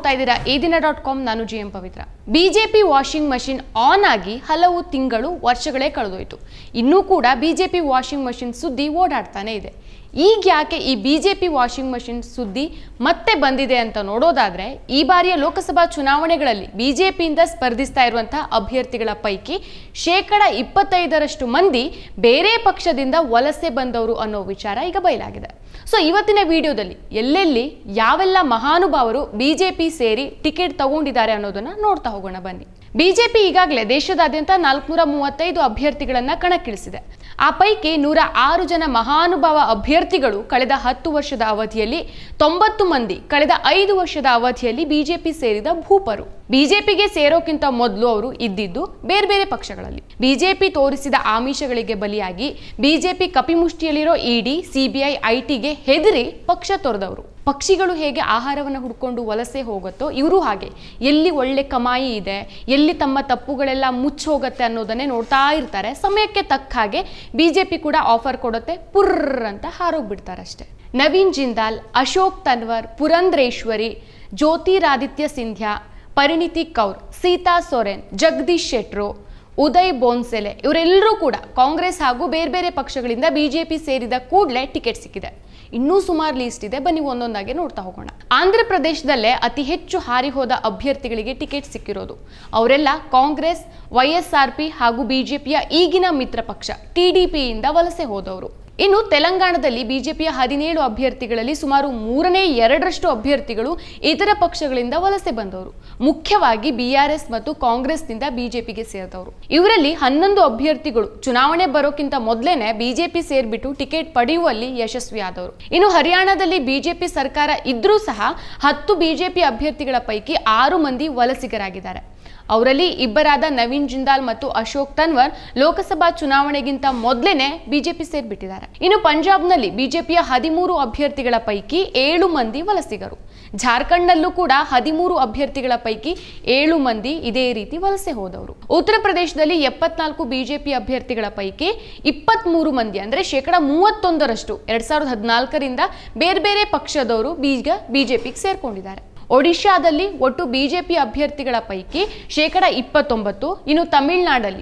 ನೋಡ್ತಾ ಇದ್ದೀರಾ eDina.com. ನಾನು GM Pavithra. BJP washing machine on ಆಗಿ ಹಲವು ತಿಂಗಳು ವರ್ಷಗಳೇ ಕಳೆದೋಯ್ತು. ಇನ್ನೂ ಕೂಡ ಬಿಜೆಪಿ ವಾಷಿಂಗ್ ಮಷಿನ್ ಸುದ್ದಿ ಓಡಾಡ್ತಾನೆ ಇದೆ. ಈಗ ಯಾಕೆ ಈ ಬಿಜೆಪಿ ವಾಷಿಂಗ್ ಮಷಿನ್ ಸುದ್ದಿ ಮತ್ತೆ ಬಂದಿದೆ ಅಂತ ನೋಡೋದಾದ್ರೆ, ಈ ಬಾರಿಯ ಲೋಕಸಭಾ ಚುನಾವಣೆಗಳಲ್ಲಿ ಬಿಜೆಪಿಯಿಂದ ಸ್ಪರ್ಧಿಸ್ತಾ ಇರುವಂತಹ ಅಭ್ಯರ್ಥಿಗಳ ಪೈಕಿ 25% ಮಂದಿ ಬೇರೆ ಪಕ್ಷದಿಂದ ವಲಸೆ ಬಂದವರು ಅನ್ನೋ ವಿಚಾರ ಈಗ ಬಯಲಾಗಿದೆ. ಸೊ ಇವತ್ತಿನ ವಿಡಿಯೋದಲ್ಲಿ ಎಲ್ಲೆಲ್ಲಿ ಯಾವೆಲ್ಲ ಮಹಾನುಭಾವರು ಬಿಜೆಪಿ ಸೇರಿ ಟಿಕೆಟ್ ತಗೊಂಡಿದ್ದಾರೆ ಅನ್ನೋದನ್ನ ನೋಡ್ತಾ ಹೋಗೋಣ ಬನ್ನಿ. ಬಿಜೆಪಿ ಈಗಾಗಲೇ ದೇಶದಾದ್ಯಂತ 435 ಅಭ್ಯರ್ಥಿಗಳನ್ನ ಕಣಕ್ಕಿಳಿಸಿದೆ. ಆ ಪೈಕಿ 106 ಜನ ಮಹಾನುಭಾವ ಅಭ್ಯರ್ಥಿಗಳು ಕಳೆದ 10 ವರ್ಷದ ಅವಧಿಯಲ್ಲಿ, 90 ಮಂದಿ ಕಳೆದ 5 ವರ್ಷದ ಅವಧಿಯಲ್ಲಿ ಬಿಜೆಪಿ ಸೇರಿದ ಭೂಪರು. ಬಿಜೆಪಿಗೆ ಸೇರೋಕ್ಕಿಂತ ಮೊದಲು ಅವರು ಇದ್ದಿದ್ದು ಬೇರೆ ಬೇರೆ ಪಕ್ಷಗಳಲ್ಲಿ. ಬಿಜೆಪಿ ತೋರಿಸಿದ ಆಮಿಷಗಳಿಗೆ ಬಲಿಯಾಗಿ ಬಿಜೆಪಿ ಕಪಿಮುಷ್ಟಿಯಲ್ಲಿರೋ ಇಡಿ, ಸಿಬಿಐ, ಐಟಿಗೆ ಹೆದರಿ ಪಕ್ಷ ತೊರೆದವರು. ಪಕ್ಷಿಗಳು ಹೇಗೆ ಆಹಾರವನ್ನು ಹುಡ್ಕೊಂಡು ವಲಸೆ ಹೋಗುತ್ತೋ, ಇವರು ಹಾಗೆ ಎಲ್ಲಿ ಒಳ್ಳೆ ಕಮಾಯಿ ಇದೆ, ಎಲ್ಲಿ ತಮ್ಮ ತಪ್ಪುಗಳೆಲ್ಲ ಮುಚ್ಚೋಗತ್ತೆ ಅನ್ನೋದನ್ನೇ ನೋಡ್ತಾ ಇರ್ತಾರೆ. ಸಮಯಕ್ಕೆ ತಕ್ಕ ಹಾಗೆ ಬಿಜೆಪಿ ಕೂಡ ಆಫರ್ ಕೊಡುತ್ತೆ, ಪುರ್ರ್ ಅಂತ ಹಾರೋಗ್ಬಿಡ್ತಾರೆ ಅಷ್ಟೇ. ನವೀನ್ ಜಿಂದಾಲ್, ಅಶೋಕ್ ತನ್ವರ್, ಪುರಂದ್ರೇಶ್ವರಿ, ಜ್ಯೋತಿರಾದಿತ್ಯ ಸಿಂಧ್ಯಾ, ಪರಿಣಿತಿ ಕೌರ್, ಸೀತಾ ಸೊರೆನ್, ಜಗದೀಶ್ ಶೆಟ್ರು, ಉದಯ್ ಬೋನ್ಸೆಲೆ ಇವರೆಲ್ಲರೂ ಕೂಡ ಕಾಂಗ್ರೆಸ್ ಹಾಗೂ ಬೇರೆ ಬೇರೆ ಪಕ್ಷಗಳಿಂದ ಬಿಜೆಪಿ ಸೇರಿದ ಕೂಡಲೇ ಟಿಕೆಟ್ ಸಿಕ್ಕಿದೆ. ಇನ್ನೂ ಸುಮಾರು ಲೀಸ್ಟ್ ಇದೆ, ಬನ್ನಿ ಒಂದೊಂದಾಗಿ ನೋಡ್ತಾ ಹೋಗೋಣ. ಆಂಧ್ರ ಪ್ರದೇಶದಲ್ಲೇ ಅತಿ ಹೆಚ್ಚು ಹಾರಿ ಹೋದ ಅಭ್ಯರ್ಥಿಗಳಿಗೆ ಟಿಕೆಟ್ ಸಿಕ್ಕಿರೋದು. ಅವರೆಲ್ಲ ಕಾಂಗ್ರೆಸ್, YSRP ಹಾಗೂ ಬಿಜೆಪಿಯ ಈಗಿನ ಮಿತ್ರ ಪಕ್ಷ TDPಯಿಂದ ವಲಸೆ ಹೋದವರು. ಇನ್ನು ತೆಲಂಗಾಣದಲ್ಲಿ ಬಿಜೆಪಿಯ 17 ಅಭ್ಯರ್ಥಿಗಳಲ್ಲಿ ಸುಮಾರು 2/3 ಅಭ್ಯರ್ಥಿಗಳು ಇತರ ಪಕ್ಷಗಳಿಂದ ವಲಸೆ ಬಂದವರು. ಮುಖ್ಯವಾಗಿ BRS ಮತ್ತು ಕಾಂಗ್ರೆಸ್ನಿಂದ ಬಿಜೆಪಿಗೆ ಸೇರಿದವರು. ಇವರಲ್ಲಿ 11 ಅಭ್ಯರ್ಥಿಗಳು ಚುನಾವಣೆ ಬರೋಕ್ಕಿಂತ ಮೊದಲೇನೆ ಬಿಜೆಪಿ ಸೇರ್ಬಿಟ್ಟು ಟಿಕೆಟ್ ಪಡೆಯುವಲ್ಲಿ ಯಶಸ್ವಿಯಾದವರು. ಇನ್ನು ಹರಿಯಾಣದಲ್ಲಿ ಬಿಜೆಪಿ ಸರ್ಕಾರ ಇದ್ರೂ ಸಹ 10 ಬಿಜೆಪಿ ಅಭ್ಯರ್ಥಿಗಳ ಪೈಕಿ 6 ಮಂದಿ ವಲಸಿಗರಾಗಿದ್ದಾರೆ. ಅವರಲ್ಲಿ ಇಬ್ಬರಾದ ನವೀನ್ ಜಿಂದಾಲ್ ಮತ್ತು ಅಶೋಕ್ ತನ್ವರ್ ಲೋಕಸಭಾ ಚುನಾವಣೆಗಿಂತ ಮೊದಲೇನೆ ಬಿಜೆಪಿ ಸೇರ್ಬಿಟ್ಟಿದ್ದಾರೆ. ಇನ್ನು ಪಂಜಾಬ್ನಲ್ಲಿ ಬಿಜೆಪಿಯ 13 ಅಭ್ಯರ್ಥಿಗಳ ಪೈಕಿ 7 ಮಂದಿ ವಲಸಿಗರು. ಜಾರ್ಖಂಡ್ನಲ್ಲೂ ಕೂಡ 13 ಅಭ್ಯರ್ಥಿಗಳ ಪೈಕಿ 7 ಮಂದಿ ಇದೇ ರೀತಿ ವಲಸೆ ಹೋದವರು. ಉತ್ತರ ಪ್ರದೇಶದಲ್ಲಿ 74 ಬಿಜೆಪಿ ಅಭ್ಯರ್ಥಿಗಳ ಪೈಕಿ 23 ಮಂದಿ ಅಂದ್ರೆ 31% 2014ರಿಂದ ಬೇರೆ ಬೇರೆ ಪಕ್ಷದವರು ಈಗ ಬಿಜೆಪಿಗೆ ಸೇರ್ಕೊಂಡಿದ್ದಾರೆ. ಒಡಿಶಾದಲ್ಲಿ ಒಟ್ಟು ಬಿಜೆಪಿ ಅಭ್ಯರ್ಥಿಗಳ ಪೈಕಿ 29%, ಇನ್ನು ತಮಿಳುನಾಡಲ್ಲಿ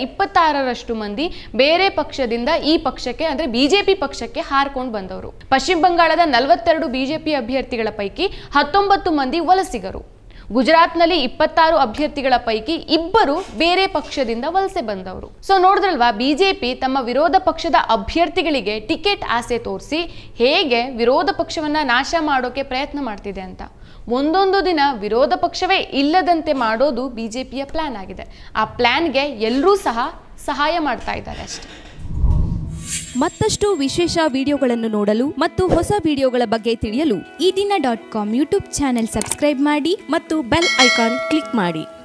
26% ಮಂದಿ ಬೇರೆ ಪಕ್ಷದಿಂದ ಈ ಪಕ್ಷಕ್ಕೆ ಅಂದ್ರೆ ಬಿಜೆಪಿ ಪಕ್ಷಕ್ಕೆ ಹಾರ್ಕೊಂಡು ಬಂದವರು. ಪಶ್ಚಿಮ ಬಂಗಾಳದ 42 ಬಿಜೆಪಿ ಅಭ್ಯರ್ಥಿಗಳ ಪೈಕಿ 19 ಮಂದಿ ವಲಸಿಗರು. ಗುಜರಾತ್ನಲ್ಲಿ 26 ಅಭ್ಯರ್ಥಿಗಳ ಪೈಕಿ 2 ಬೇರೆ ಪಕ್ಷದಿಂದ ವಲಸೆ ಬಂದವರು. ಸೊ ನೋಡಿದ್ರಲ್ವಾ, ಬಿಜೆಪಿ ತಮ್ಮ ವಿರೋಧ ಪಕ್ಷದ ಅಭ್ಯರ್ಥಿಗಳಿಗೆ ಟಿಕೆಟ್ ಆಸೆ ತೋರಿಸಿ ಹೇಗೆ ವಿರೋಧ ಪಕ್ಷವನ್ನ ನಾಶ ಮಾಡೋಕೆ ಪ್ರಯತ್ನ ಮಾಡ್ತಿದೆ ಅಂತ. ಒಂದೊಂದು ದಿನ ವಿರೋಧ ಪಕ್ಷವೇ ಇಲ್ಲದಂತೆ ಮಾಡೋದು ಬಿಜೆಪಿಯ ಪ್ಲಾನ್ ಆಗಿದೆ. ಆ ಪ್ಲಾನ್ಗೆ ಎಲ್ಲರೂ ಸಹ ಸಹಾಯ ಮಾಡ್ತಾ ಇದ್ದಾರೆ ಅಷ್ಟೇ. ಮತ್ತಷ್ಟು ವಿಶೇಷ ವಿಡಿಯೋಗಳನ್ನು ನೋಡಲು ಮತ್ತು ಹೊಸ ವಿಡಿಯೋಗಳ ಬಗ್ಗೆ ತಿಳಿಯಲು eDina.com ಯೂಟ್ಯೂಬ್ ಚಾನೆಲ್ ಸಬ್ಸ್ಕ್ರೈಬ್ ಮಾಡಿ ಮತ್ತು ಬೆಲ್ ಐಕಾನ್ ಕ್ಲಿಕ್ ಮಾಡಿ.